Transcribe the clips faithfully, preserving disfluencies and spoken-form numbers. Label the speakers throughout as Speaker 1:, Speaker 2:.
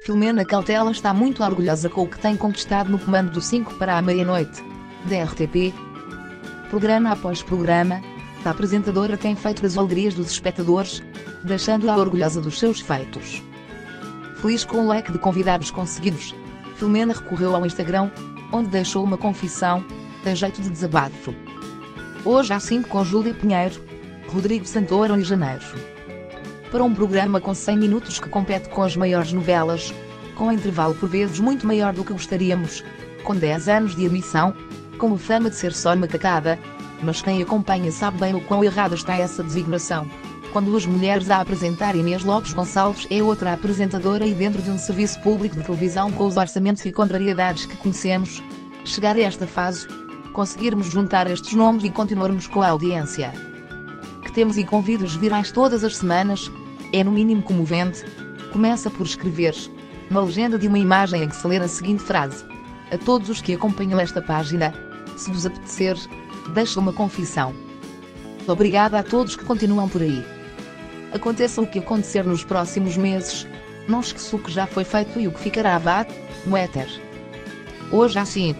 Speaker 1: Filomena Cautela está muito orgulhosa com o que tem conquistado no comando do cinco para a meia-noite, da R T P. Programa após programa, a apresentadora tem feito das alegrias dos espectadores, deixando-a orgulhosa dos seus feitos. Feliz com o leque de convidados conseguidos, Filomena recorreu ao Instagram, onde deixou uma confissão, a jeito de desabafo. Hoje às cinco com Júlia Pinheiro, Rodrigo Santoro e Janeiro. Para um programa com cem minutos que compete com as maiores novelas, com intervalo por vezes muito maior do que gostaríamos, com dez anos de emissão, com a fama de ser só macacada, mas quem acompanha sabe bem o quão errada está essa designação. Quando duas mulheres a apresentar, Inês Lopes Gonçalves é outra apresentadora e dentro de um serviço público de televisão com os orçamentos e contrariedades que conhecemos, chegar a esta fase, conseguirmos juntar estes nomes e continuarmos com a audiência que temos e convídeos virais todas as semanas, é no mínimo comovente. Começa por escrever, uma legenda de uma imagem em que se lê a seguinte frase: a todos os que acompanham esta página, se vos apetecer, deixo uma confissão. Obrigada a todos que continuam por aí. Aconteça o que acontecer nos próximos meses, não esqueça o que já foi feito e o que ficará vá, no éter. Hoje às cinco.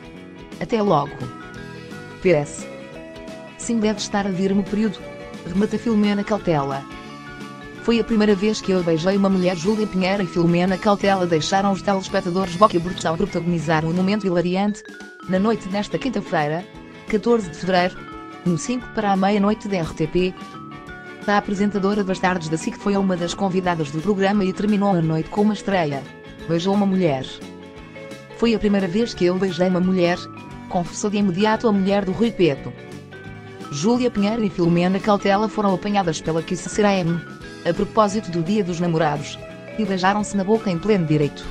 Speaker 1: Até logo. P S. Sim, deve estar a vir-me o período, remata Filomena Cautela. Foi a primeira vez que eu beijei uma mulher. Júlia Pinheiro e Filomena Cautela deixaram os telespectadores boquiabertos ao protagonizar um momento hilariante, na noite desta quinta-feira, catorze de fevereiro, no cinco para a meia-noite da R T P. A apresentadora das tardes da S I C foi uma das convidadas do programa e terminou a noite com uma estreia. Beijou uma mulher. Foi a primeira vez que eu beijei uma mulher, confessou de imediato a mulher do Rui Peto. Júlia Pinheiro e Filomena Cautela foram apanhadas pela Kiss C R M, a propósito do Dia dos Namorados, e beijaram-se na boca em pleno direito.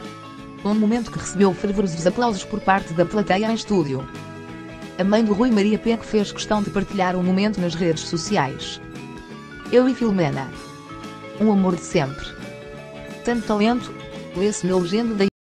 Speaker 1: Um momento que recebeu fervorosos aplausos por parte da plateia em estúdio. A mãe do Rui, Maria Peco, fez questão de partilhar o momento nas redes sociais. Eu e Filomena. Um amor de sempre. Tanto talento, lê-se na legenda da